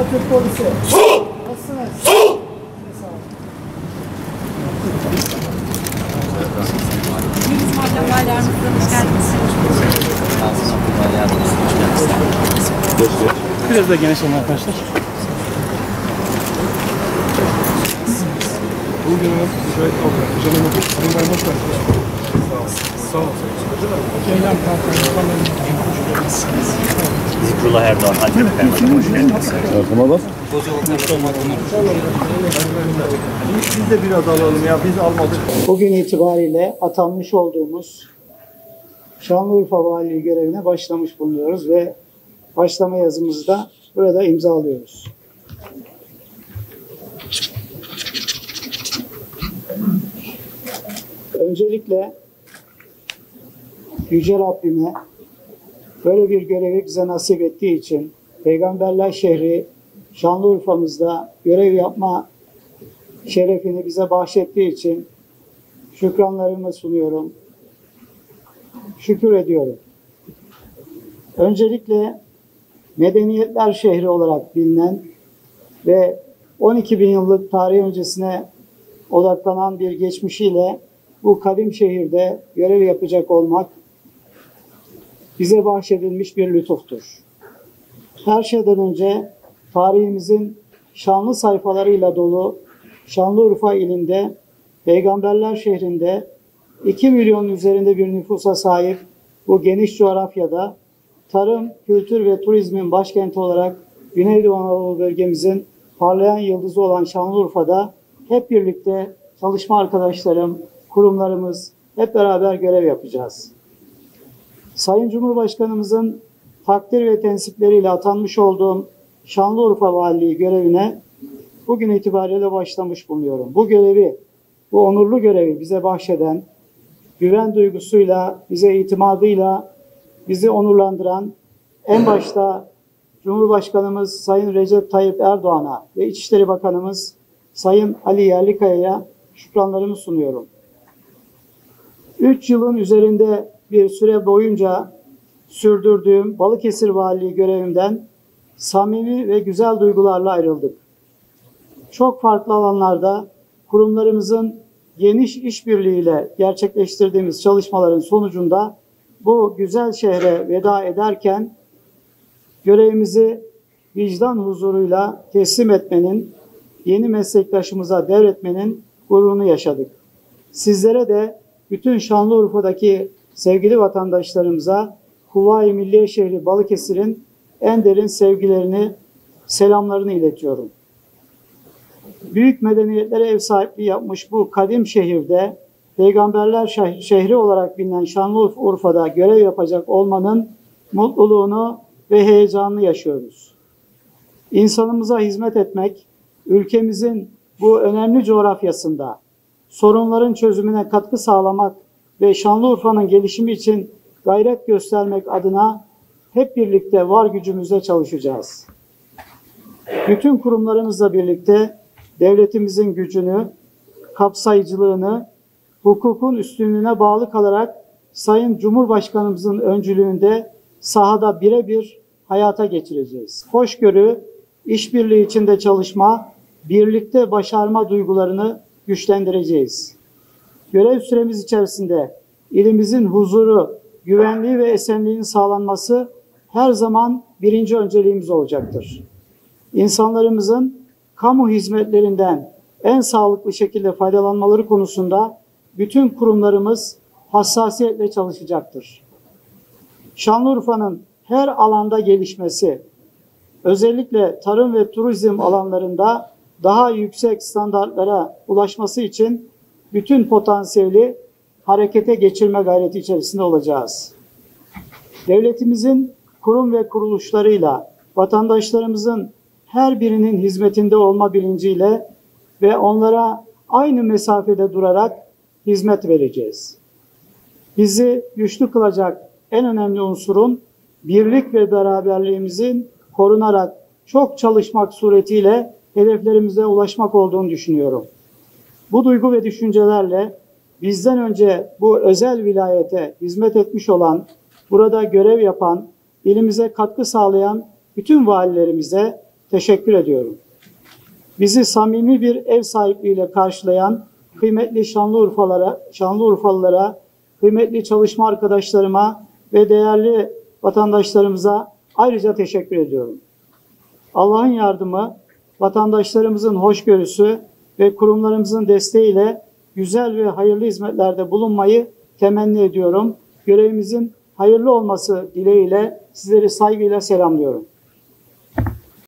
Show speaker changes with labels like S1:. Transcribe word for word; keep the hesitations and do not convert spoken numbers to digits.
S1: Türk polisi. Nasılsınız? Sağ olun.
S2: Yunus Madem Vali Yardımcısı, hoş geldiniz.
S1: Biraz da geniş olun arkadaşlar.
S3: Bugün şöyle oldu. Canım okul. Bunlar hoş geldiniz. Sağ olun.
S4: Zikrullah Erdoğan, Antep Kaymakamı, hoş geldiniz.
S3: Erdoğan'a bak. Biz de biraz alalım ya, biz almadık.
S1: Bugün itibariyle atanmış olduğumuz Şanlıurfa Valiliği görevine başlamış bulunuyoruz ve başlama yazımızı da burada imzalıyoruz. Öncelikle Yüce Rabbime böyle bir görevi bize nasip ettiği için, Peygamberler şehri Şanlıurfa'mızda görev yapma şerefini bize bahşettiği için şükranlarımı sunuyorum. Şükür ediyorum. Öncelikle medeniyetler şehri olarak bilinen ve on iki bin yıllık tarih öncesine odaklanan bir geçmişiyle bu kadim şehirde görev yapacak olmak bize bahşedilmiş bir lütuftur. Her şeyden önce tarihimizin şanlı sayfalarıyla dolu Şanlıurfa ilinde, Peygamberler şehrinde iki milyon üzerinde bir nüfusa sahip bu geniş coğrafyada tarım, kültür ve turizmin başkenti olarak Güneydoğu Anadolu bölgemizin parlayan yıldızı olan Şanlıurfa'da hep birlikte çalışma arkadaşlarım, kurumlarımız hep beraber görev yapacağız. Sayın Cumhurbaşkanımızın takdir ve tensipleriyle atanmış olduğum Şanlıurfa Valiliği görevine bugün itibariyle başlamış bulunuyorum. Bu görevi, bu onurlu görevi bize bahşeden, güven duygusuyla, bize itimadıyla bizi onurlandıran en başta Cumhurbaşkanımız Sayın Recep Tayyip Erdoğan'a ve İçişleri Bakanımız Sayın Ali Yerlikaya'ya şükranlarımı sunuyorum. Üç yılın üzerinde bir süre boyunca sürdürdüğüm Balıkesir Valiliği görevimden samimi ve güzel duygularla ayrıldık. Çok farklı alanlarda kurumlarımızın geniş işbirliğiyle gerçekleştirdiğimiz çalışmaların sonucunda bu güzel şehre veda ederken görevimizi vicdan huzuruyla teslim etmenin, yeni meslektaşımıza devretmenin gururunu yaşadık. Sizlere de bütün Şanlıurfa'daki sevgili vatandaşlarımıza Kuvayi Milliye Şehri Balıkesir'in en derin sevgilerini, selamlarını iletiyorum. Büyük medeniyetlere ev sahipliği yapmış bu kadim şehirde Peygamberler şehri olarak bilinen Şanlıurfa'da görev yapacak olmanın mutluluğunu ve heyecanını yaşıyoruz. İnsanımıza hizmet etmek, ülkemizin bu önemli coğrafyasında sorunların çözümüne katkı sağlamak ve Şanlıurfa'nın gelişimi için gayret göstermek adına hep birlikte var gücümüzle çalışacağız. Bütün kurumlarımızla birlikte devletimizin gücünü, kapsayıcılığını, hukukun üstünlüğüne bağlı kalarak Sayın Cumhurbaşkanımızın öncülüğünde sahada birebir hayata geçireceğiz. Hoşgörü, işbirliği içinde çalışma, birlikte başarma duygularını güçlendireceğiz. Görev süremiz içerisinde ilimizin huzuru, güvenliği ve esenliğinin sağlanması her zaman birinci önceliğimiz olacaktır. İnsanlarımızın kamu hizmetlerinden en sağlıklı şekilde faydalanmaları konusunda bütün kurumlarımız hassasiyetle çalışacaktır. Şanlıurfa'nın her alanda gelişmesi, özellikle tarım ve turizm alanlarında daha yüksek standartlara ulaşması için bütün potansiyeli harekete geçirme gayreti içerisinde olacağız. Devletimizin kurum ve kuruluşlarıyla vatandaşlarımızın her birinin hizmetinde olma bilinciyle ve onlara aynı mesafede durarak hizmet vereceğiz. Bizi güçlü kılacak en önemli unsurun birlik ve beraberliğimizin korunarak çok çalışmak suretiyle hedeflerimize ulaşmak olduğunu düşünüyorum. Bu duygu ve düşüncelerle bizden önce bu özel vilayete hizmet etmiş olan, burada görev yapan, ilimize katkı sağlayan bütün valilerimize teşekkür ediyorum. Bizi samimi bir ev sahipliğiyle karşılayan kıymetli Şanlıurfalara, Şanlıurfalılara, kıymetli çalışma arkadaşlarıma ve değerli vatandaşlarımıza ayrıca teşekkür ediyorum. Allah'ın yardımı, vatandaşlarımızın hoşgörüsü ve kurumlarımızın desteğiyle güzel ve hayırlı hizmetlerde bulunmayı temenni ediyorum. Görevimizin hayırlı olması dileğiyle sizleri saygıyla selamlıyorum.